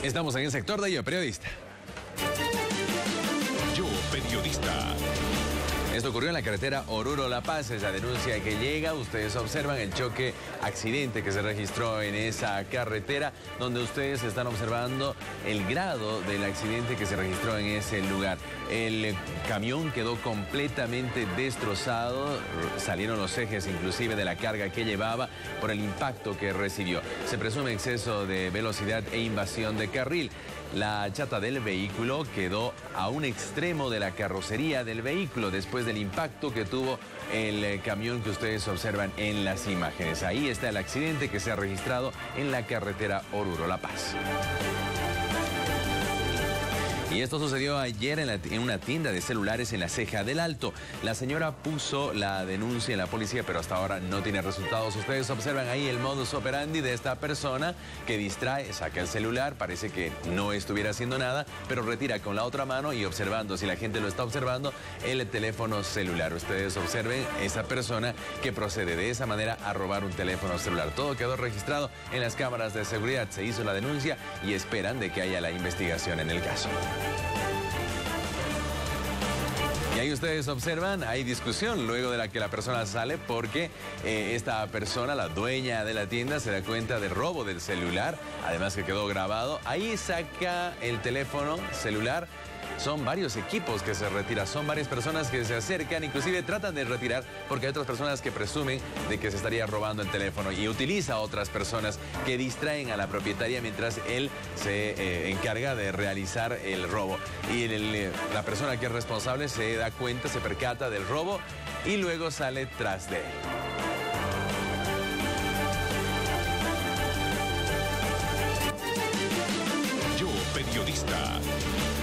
Estamos en el sector de Yo Periodista. Yo Periodista. Esto ocurrió en la carretera Oruro-La Paz, esa denuncia que llega. Ustedes observan el choque, accidente que se registró en esa carretera, donde ustedes están observando el grado del accidente que se registró en ese lugar. El camión quedó completamente destrozado, salieron los ejes inclusive de la carga que llevaba por el impacto que recibió. Se presume exceso de velocidad e invasión de carril. La chata del vehículo quedó a un extremo de la carrocería del vehículo después del impacto que tuvo el camión que ustedes observan en las imágenes. Ahí está el accidente que se ha registrado en la carretera Oruro-La Paz. Y esto sucedió ayer en una tienda de celulares en la Ceja del Alto. La señora puso la denuncia en la policía, pero hasta ahora no tiene resultados. Ustedes observan ahí el modus operandi de esta persona que distrae, saca el celular, parece que no estuviera haciendo nada, pero retira con la otra mano y observando, si la gente lo está observando, el teléfono celular. Ustedes observen esa persona que procede de esa manera a robar un teléfono celular. Todo quedó registrado en las cámaras de seguridad. Se hizo la denuncia y esperan de que haya la investigación en el caso. Y ahí ustedes observan, hay discusión luego de la que la persona sale porque esta persona, la dueña de la tienda, se da cuenta del robo del celular, además que quedó grabado. Ahí saca el teléfono celular. Son varios equipos que se retiran, son varias personas que se acercan, inclusive tratan de retirar porque hay otras personas que presumen de que se estaría robando el teléfono y utiliza a otras personas que distraen a la propietaria mientras él se encarga de realizar el robo. Y la persona que es responsable se da cuenta, se percata del robo y luego sale tras de él. Yo Periodista.